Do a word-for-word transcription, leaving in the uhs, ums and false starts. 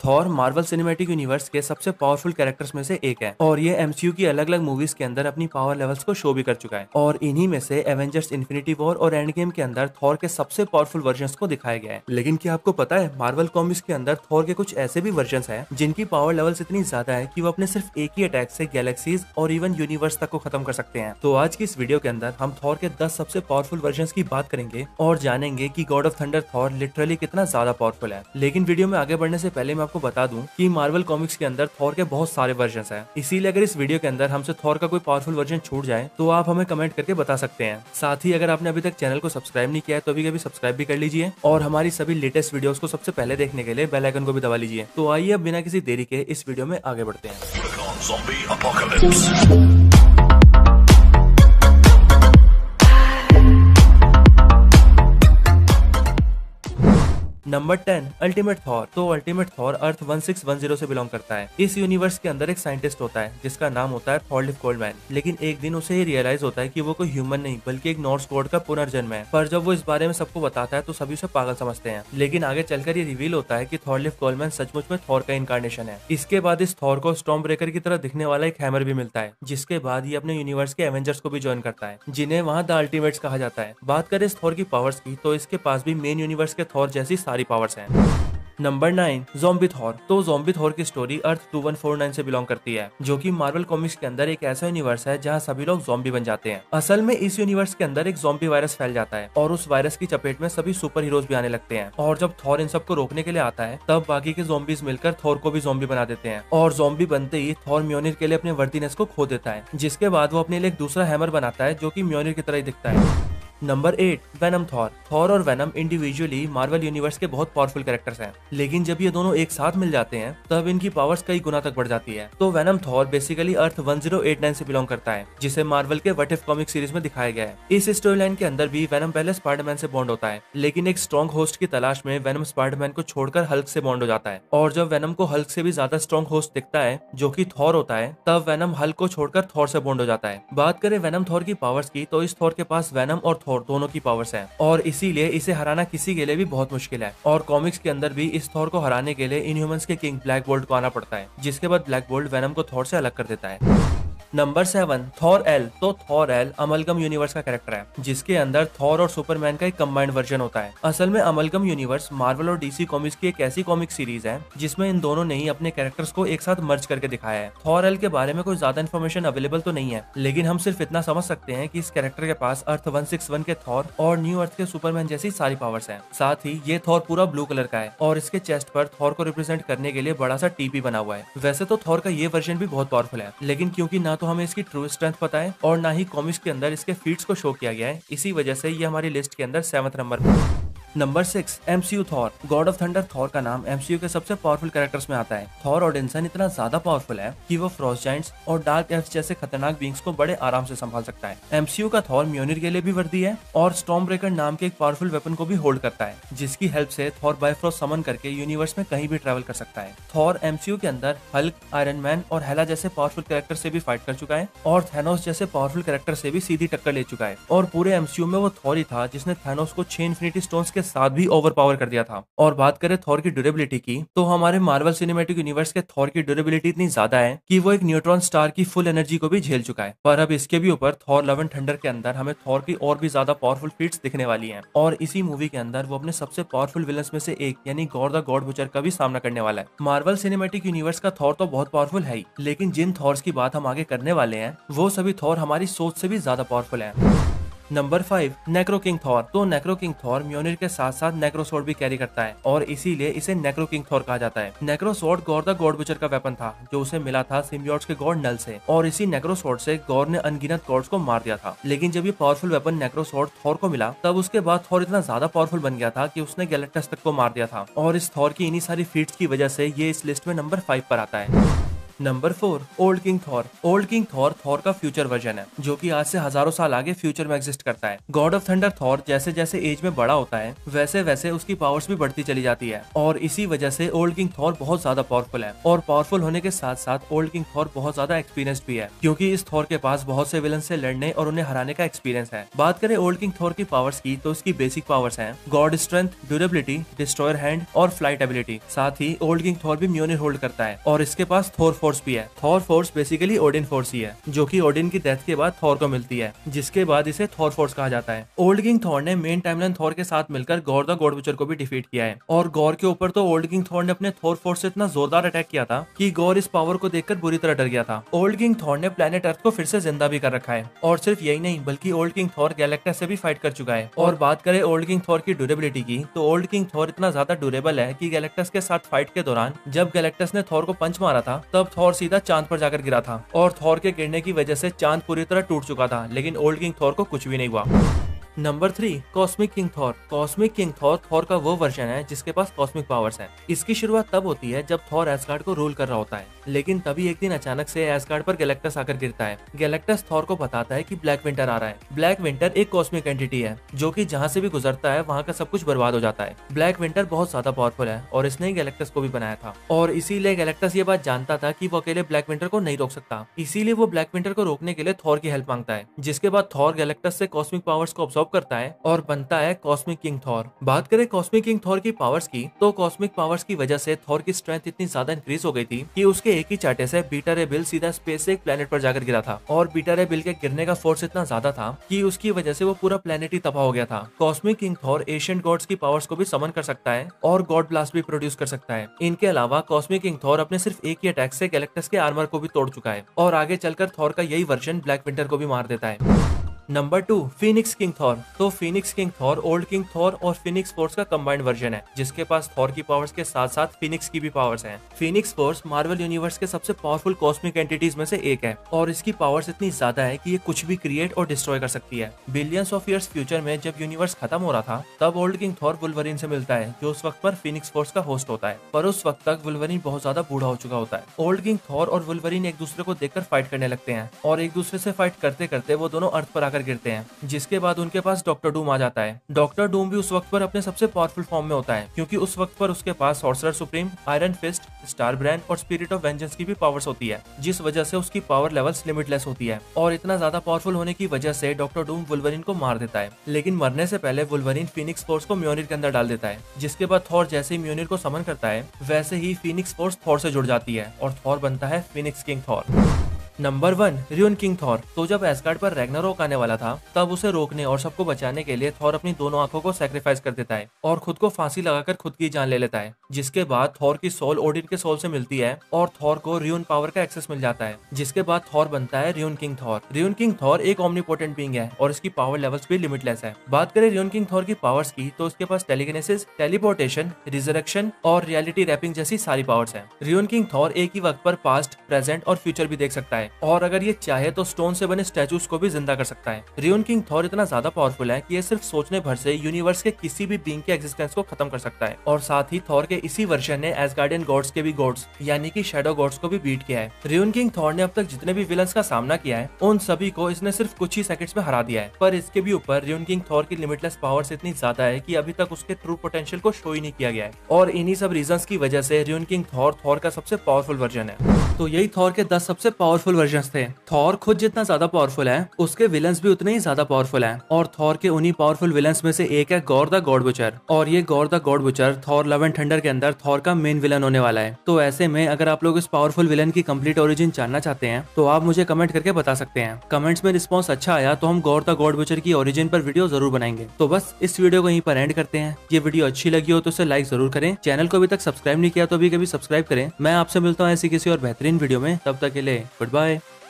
Thor Marvel Cinematic Universe के सबसे powerful characters में से एक है और ये एमसीयू की अलग अलग मूवीज के अंदर अपनी पावर लेवल्स को शो भी कर चुका है। और इन्हीं में से एवेंजर्स इन्फिनिटी वॉर और एंड गेम के अंदर थॉर के सबसे पावरफुल वर्जन्स को दिखाया गया है। लेकिन क्या आपको पता है मार्वल कॉमिक्स के अंदर थॉर के कुछ ऐसे भी वर्जन्स हैं जिनकी पावर लेवल्स इतनी ज्यादा है कि वो अपने सिर्फ एक ही अटैक से गैलेक्सीज और इवन यूनिवर्स तक को खत्म कर सकते हैं। तो आज की इस वीडियो के अंदर हम थॉर के दस सबसे पावरफुल वर्जन्स की बात करेंगे और जानेंगे कि god of thunder Thor literally कितना ज्यादा पावरफुल है। लेकिन वीडियो में आगे बढ़ने से पहले मैं आपको बता दूं कि मार्वल कॉमिक्स के अंदर थॉर के बहुत सारे वर्जन्स हैं, इसीलिए अगर इस वीडियो के अंदर हमसे थॉर का कोई पावरफुल वर्जन छूट जाए तो आप हमें कमेंट करके बता सकते हैं। साथ ही अगर आपने अभी तक चैनल को सब्सक्राइब नहीं किया है तो अभी कभी सब्सक्राइब भी कर लीजिए और हमारी सभी लेटेस्ट वीडियोस को सबसे पहले देखने के लिए बेल आइकन को भी दबा लीजिए। तो आइए अब बिना किसी देरी के इस वीडियो में आगे बढ़ते हैं। Number ten Ultimate Thor. तो Ultimate Thor Earth one six one zero से बिलोंग करता है। इस यूनिवर्स के अंदर एक साइंटिस्ट होता है जिसका नाम होता है थॉरलिफ कोल्डमैन। लेकिन एक दिन उसे ये रियलाइज होता है कि वो कोई ह्यूमन नहीं बल्कि एक नॉर्स गॉड का पुनर्जन्म है। पर जब वो इस बारे में सबको बताता है तो सभी उसे पागल समझते हैं। लेकिन आगे चलकर ये रिवील होता है कि थॉरलिफ कोल्डमैन सचमुच में थॉर का इनकारनेशन है। इसके बाद इस थॉर को स्टॉर्म ब्रेकर की तरह दिखने वाला एक हैमर भी मिलता है, जिसके बाद ये अपने यूनिवर्स के एवेंजर्स को भी ज्वाइन करता है जिन्हें वहाँ द अल्टीमेट्स कहा जाता है। बात करें इस थॉर की पावर्स की तो इसके पास भी मेन यूनिवर्स के थॉर जैसी सारी पावर्स हैं। Number nine Zombie Thor. तो ज़ॉम्बी थॉर की story Earth two one four nine से बिलोंग करती है, जो कि मार्वल कॉमिक्स के अंदर एक ऐसा यूनिवर्स है जहां सभी लोग ज़ॉम्बी बन जाते हैं। असल में इस यूनिवर्स के अंदर एक ज़ॉम्बी वायरस फैल जाता है और उस वायरस की चपेट में सभी सुपर हीरोज भी आने लगते हैं। और जब थॉर इन सबको रोकने के लिए आता है तब बाकी के ज़ॉम्बीज मिलकर थॉर को भी ज़ॉम्बी बना देते हैं। और ज़ॉम्बी बनते ही थॉर म्योनिर के लिए अपने वर्दीनेस को खो देता है, जिसके बाद वो अपने लिए एक दूसरा हैमर बनाता है जो कि म्योनिर की तरह ही दिखता है। Number eight Venom Thor. Thor और वेनम इंडिविजुअली मार्वल यूनिवर्स के बहुत पावरफुल कैरेक्टर्स हैं, लेकिन जब ये दोनों एक साथ मिल जाते हैं तब इनकी पावर्स कई गुना तक बढ़ जाती है। तो Venom Thor basically Earth one zero eight nine से बिलोंग करता है, जिसे मार्वल के व्हाट इफ कॉमिक सीरीज में दिखाया गया है। इस स्टोरी लाइन के अंदर भी वेनम पहले स्पाइडरमैन से बॉन्ड होता है, लेकिन एक स्ट्रॉन्ग होस्ट की तलाश में वेनम स्पाइडरमैन को छोड़कर हल्क से बॉन्ड हो जाता है। और जब वेनम को हल्क से भी ज्यादा स्ट्रॉन्ग होस्ट दिखता है जो कि थॉर होता है, तब वेनम हल्क को छोड़कर थॉर से बॉन्ड हो जाता है। बात करें वेनम थॉर की पावर्स की तो इस थॉर के पास वेनम और थॉर दोनों की पावर्स है और इसीलिए इसे हराना किसी के लिए भी बहुत मुश्किल है। और कॉमिक्स के अंदर भी इस थॉर को हराने के लिए इनह्यूमंस के किंग ब्लैक बोल्ट को आना पड़ता है, जिसके बाद ब्लैक बोल्ट वेनम को थॉर से अलग कर देता है। Number seven Thor El. तो थॉर एल अमलगम यूनिवर्स का कैरेक्टर है, जिसके अंदर थॉर और सुपरमैन का एक कंबाइंड वर्जन होता है। असल में अमलगम यूनिवर्स मार्वल और डीसी कॉमिक्स की एक ऐसी कॉमिक सीरीज है जिसमें इन दोनों ने ही अपने कैरेक्टर्स को एक साथ मर्ज करके दिखाया है। थॉर एल के बारे में कोई ज्यादा इन्फॉर्मेशन अवेलेबल तो नहीं है, लेकिन हम सिर्फ इतना समझ सकते हैं कि इस कैरेक्टर के पास अर्थ वन सिक्स वन के थॉर और न्यू अर्थ के सुपरमैन जैसी सारी पावर्स हैं। साथ ही ये थॉर पूरा ब्लू कलर का है और इसके चेस्ट पर थॉर को रिप्रेजेंट करने के लिए बड़ा सा टीपी बना हुआ है। वैसे तो थॉर का ये वर्जन भी बहुत पावरफुल है, लेकिन क्योंकि ना तो हमें इसकी ट्रू स्ट्रेंथ पता है और ना ही कॉमिक्स के अंदर इसके फीट्स को शो किया गया है, इसी वजह से ये हमारी लिस्ट के अंदर सेवंथ नंबर पर। Number six MCU Thor. God of thunder Thor का नाम एमसीयू के सबसे पावरफुल कैरेक्टर्स में आता है। थॉर ओडिंसन इतना ज्यादा पावरफुल है कि वो फ्रॉस्ट जायंट्स और डार्क एल्फ्स जैसे खतरनाक बींग्स को बड़े आराम से संभाल सकता है। एमसीयू का थॉर म्योनिर के लिए भी वर्दी है और स्टॉर्म ब्रेकर नाम के एक पावरफुल वेपन को भी होल्ड करता है, जिसकी हेल्प से थॉर बायफ्रोस्ट समन करके यूनिवर्स में कहीं भी ट्रेवल कर सकता है। थॉर एमसीयू के अंदर हल्क, आयरन मैन और हेला जैसे पावरफुल कैरेक्टर से भी फाइट कर चुका है और थैनोस जैसे पावरफुल कैरेक्टर से भी सीधी टक्कर ले चुका है। और पूरे एमसीयू में वो थॉर ही था जिसने थैनोस को छह इन्फिनिटी स्टोन्स के साथ भी ओवर पावर कर दिया था। और बात करें थॉर की ड्यूरेबिलिटी की तो हमारे मार्वल सिनेमैटिक यूनिवर्स के थॉर की ड्यूरेबिलिटी इतनी ज्यादा है कि वो एक न्यूट्रॉन स्टार की फुल एनर्जी को भी झेल चुका है। पर अब इसके भी ऊपर थॉर लव एंड थंडर के अंदर हमें थॉर की और भी ज्यादा पावरफुल फीट्स दिखने वाली हैं और इसी मूवी के अंदर वो अपने सबसे पावरफुल विलन्स में से एक यानी गॉर द गॉड बुचर का भी सामना करने वाला है। मार्वल सिनेमैटिक यूनिवर्स का थॉर तो बहुत पावरफुल है ही, लेकिन जिन थॉर्स की बात हम आगे करने वाले हैं वो सभी थॉर हमारी सोच से भी ज्यादा पावरफुल है। Number five Necro King Thor. तो नेक्रो किंग थॉर म्योनिर के साथ साथ नेक्रो स्वॉर्ड भी कैरी करता है और इसीलिए इसे नेक्रो किंग थॉर कहा जाता है। Necro Sword Gorr the God Butcher का वेपन था जो उसे मिला था सिम्बियोट्स के गॉड नल से, और इसी नेक्रो स्वॉर्ड से गॉर ने अनगिनत गॉड्स को मार दिया था। लेकिन जब ये powerful weapon Necro Sword Thor को मिला तब उसके बाद थॉर इतना ज्यादा पावरफुल बन गया था कि उसने गैलेक्टस तक को मार दिया था और इस थॉर की इन्हीं सारी फीट्स की वजह से ये इस लिस्ट में नंबर फाइव पर आता है। Number four, Old King Thor. Old King Thor Thor का फ्यूचर वर्जन है जो कि आज से हजारों साल आगे फ्यूचर में एग्जिस्ट करता है। गॉड ऑफ थंडर थॉर जैसे जैसे एज में बड़ा होता है वैसे वैसे उसकी पावर्स भी बढ़ती चली जाती है और इसी वजह से ओल्ड किंग थॉर बहुत ज्यादा पावरफुल है। और पावरफुल होने के साथ साथ ओल्ड किंग थॉर बहुत ज्यादा एक्सपीरियंस्ड भी है क्योंकि इस थॉर के पास बहुत से विलन से लड़ने और उन्हें हराने का एक्सपीरियंस है। बात करें ओल्ड किंग थॉर की पावर्स की तो इसकी बेसिक पावर्स हैं god strength, durability, destroyer hand और फ्लाइट एबिलिटी। साथ ही ओल्ड किंग थॉर भी म्योनिर होल्ड करता है और इसके पास थॉर फोर्स भी है। Thor force basically Odin force ही है जो कि ओडिन की डेथ के बाद थॉर को मिलती है, जिसके बाद इसे थॉर फोर्स कहा जाता है। ओल्ड किंग थॉर ने मेन टाइमलाइन थॉर के साथ मिलकर गॉर द गॉड विचर को भी डिफीट किया है और गॉर के ऊपर तो ओल्ड किंग थॉर ने अपने थॉर फोर्स से इतना जोरदार अटैक किया था कि गॉर इस पावर को देखकर बुरी तरह डर गया था। ओल्ड किंग थॉर ने प्लेनेट अर्थ को फिर से जिंदा भी कर रखा है और सिर्फ यही नहीं बल्कि ओल्ड किंग थॉर गैलेक्टस से भी फाइट कर चुका है। और बात करें ओल्ड किंग थॉर की ड्यूरेबिलिटी की तो ओल्ड किंग थॉर इतना ज्यादा ड्यूरेबल है कि गैलेक्टस के साथ फाइट के दौरान जब गैलेक्टस ने थॉर को पंच मारा था तब थॉर सीधा चांद पर जाकर गिरा था और थॉर के गिरने की वजह से चांद पूरी तरह टूट चुका था, लेकिन ओल्ड किंग थॉर को कुछ भी नहीं हुआ। Number three, Cosmic King Thor. Cosmic King Thor Thor का वो वर्जन है जिसके पास कॉस्मिक पावर्स हैं। इसकी शुरुआत तब होती है जब थॉर एस्गार्ड को रूल कर रहा होता है, लेकिन तभी एक दिन अचानक से एस्गार्ड पर गैलेक्टस आकर गिरता है। गैलेक्टस थॉर को बताता है कि ब्लैक विंटर आ रहा है। ब्लैक विंटर एक कॉस्मिक एंटिटी है जो कि जहाँ से भी गुजरता है वहाँ का सब कुछ बर्बाद हो जाता है। ब्लैक विंटर बहुत ज्यादा पावरफुल है और इसने ही गैलेक्टस को भी बनाया था और इसीलिए गैलेक्टस ये बात जानता था कि वो अकेले ब्लैक विंटर को नहीं रोक सकता। इसीलिए वो ब्लैक विंटर को रोकने के लिए थॉर की हेल्प मांगता है, जिसके बाद थॉर गैलेक्टस से कॉस्मिक पावर्स को ऑब्जॉर्व करता है और बनता है कॉस्मिक किंग थॉर। बात करें कॉस्मिक किंग थॉर की पावर्स की तो कॉस्मिक पावर्स की वजह से थॉर की स्ट्रेंथ इतनी ज्यादा इंक्रीज हो गई थी कि उसके एक ही चाटे से बीटा रे बिल सीधा स्पेस से एक प्लेनेट पर जाकर गिरा था और बीटा रे बिल के गिरने का फोर्स इतना ज्यादा था कि उसकी वजह से वो पूरा प्लेनेट ही तबाह हो गया था। Cosmic King Thor ancient gods की पावर्स को भी समन कर सकता है और गॉड ब्लास्ट भी प्रोड्यूस कर सकता है। इनके अलावा कॉस्मिक किंग थॉर अपने सिर्फ एक ही अटैक से गैलेक्टस के आर्मर को भी तोड़ चुका है और आगे चलकर थॉर का यही वर्जन ब्लैक विंटर को भी मार देता है। Number two, Phoenix King Thor. तो Phoenix King Thor Old King Thor और फीनिक्स फोर्स का कंबाइंड वर्जन है जिसके पास थॉर की पावर्स के साथ साथ फीनिक्स की भी पावर्स हैं। फीनिक्स फोर्स मार्वल यूनिवर्स के सबसे पावरफुल कॉस्मिक एंटिटीज में से एक है और इसकी पावर्स इतनी ज्यादा है कि ये कुछ भी क्रिएट और डिस्ट्रॉय कर सकती है। बिलियंस ऑफ ईयर्स फ्यूचर में जब यूनिवर्स खत्म हो रहा था तब ओल्ड किंग थॉर वुल्वरीन से मिलता है जो उस वक्त पर फीनिक्स फोर्स का होस्ट होता है, पर उस वक्त तक वुल्वरीन बहुत ज्यादा बूढ़ा हो चुका होता है। ओल्ड किंग थॉर और वुल्वरीन एक दूसरे को देखकर फाइट करने लगते हैं और एक दूसरे से फाइट करते करते वो दोनों अर्थ पर आकर गिरते हैं, जिसके बाद उनके पास डॉक्टर डूम आ जाता है। डॉक्टर डूम भी उस वक्त पर अपने सबसे पावरफुल फॉर्म में होता है क्योंकि उस वक्त पर उसके पास Sorcerer Supreme, Iron Fist, Star Brain और स्पिरिट ऑफ वेंजेंस की भी पावर्स होती है, जिस वजह से उसकी पावर लेवल्स लिमिटलेस होती है। और इतना ज्यादा पावरफुल होने की वजह से डॉक्टर डूम वुल्वरीन को मार देता है, लेकिन मरने से पहले वुल्वरीन फीनिक्स फोर्स को म्योनिर के अंदर डाल देता है, जिसके बाद थॉर जैसे ही म्योनिर को समन करता है वैसे ही फीनिक्स फोर्स थॉर से जुड़ जाती है और थॉर बनता है Phoenix King Thor. Number one, Rune King Thor. तो जब एस्गार्ड पर रैग्नारोक आने वाला था तब उसे रोकने और सबको बचाने के लिए थॉर अपनी दोनों आंखों को सैक्रिफाइस कर देता है और खुद को फांसी लगाकर खुद की जान ले लेता है, जिसके बाद थॉर की सोल ओडिन के सोल से मिलती है और थॉर को रियन पावर का एक्सेस मिल जाता है, जिसके बाद थॉर बनता है Rune King Thor. Rune King Thor एक ओमनीपोटेंट बीइंग है और इसकी पावर लेवल्स भी लिमिटलेस है। बात करें रियन किंग थॉर की पावर्स की तो उसके पास टेलीकिनेसिस, टेलीपोर्टेशन, रिजरेक्शन और रियलिटी रैपिंग जैसी सारी पावर्स हैं। रियन किंग थॉर एक ही वक्त पर पास्ट, प्रेजेंट और फ्यूचर भी देख सकता है और अगर ये चाहे तो स्टोन से बने स्टैचूज को भी जिंदा कर सकता है। रियन किंग थॉर इतना ज्यादा पावरफुल है कि ये सिर्फ सोचने भर से यूनिवर्स के किसी भी बीइंग के एग्जिस्टेंस को खत्म कर सकता है और साथ ही थॉर के इसी वर्जन ने एसगार्डियन गॉड्स के भी गॉड्स यानी कि शैडो गॉड्स को भी बीट किया है। रियन किंग थॉर ने अब तक जितने भी विलन्स का सामना किया है उन सभी को इसने सिर्फ कुछ ही सेकंड्स में हरा दिया है, पर इसके भी ऊपर रियन किंग थॉर की लिमिटलेस पावर्स इतनी ज्यादा है कि अभी तक उसके ट्रू पोटेंशियल को शो ही नहीं किया गया है और इन्हीं सब रीजंस की वजह से रियन किंग थॉर थॉर का सबसे पावरफुल वर्जन है। तो यही थॉर के दस सबसे पावरफुल वर्जन थे। थॉर खुद जितना ज्यादा पावरफुल है उसके विलन्स भी उतने ही ज्यादा पावरफुल हैं और थॉर के उन्हीं पावरफुल विलन्स में से एक है गॉर द गॉड बुचर और ये Gorr the God Butcher Thor Love and Thunder के अंदर थॉर का मेन विलन होने वाला है। तो ऐसे में अगर आप लोग इस पावरफुल विलन की कंप्लीट ओरिजिन जानना चाहते हैं तो आप मुझे कमेंट करके बता सकते हैं। कमेंट्स में रिस्पॉन्स अच्छा आया तो हम गॉर द गॉड बुचर की ओरिजिन पर वीडियो जरूर बनाएंगे। तो बस इस वीडियो को यहीं पर एंड करते हैं। ये वीडियो अच्छी लगी हो तो इसे लाइक जरूर करें, चैनल को अभी तक सब्सक्राइब नहीं किया तो अभी कभी सब्सक्राइब करें। मैं आपसे मिलता हूँ ऐसी किसी और बेहतरीन वीडियो में, तब तक के लिए गुड बाय।